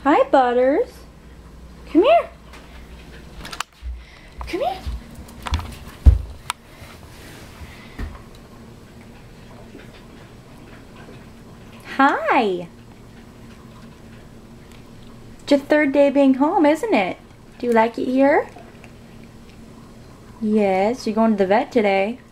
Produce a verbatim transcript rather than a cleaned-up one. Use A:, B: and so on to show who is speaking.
A: Hi, Butters. Come here. Come here. Hi. It's your third day being home, isn't it? Do you like it here? Yes, you're going to the vet today.